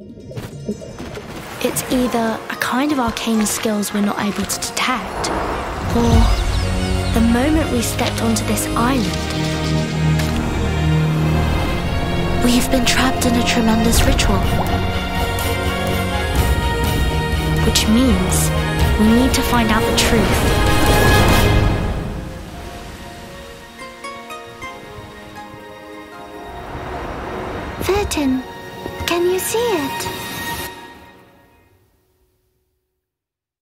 It's either a kind of arcane skills we're not able to detect, or the moment we stepped onto this island, we've been trapped in a tremendous ritual. Which means we need to find out the truth. Virgin, can you see it?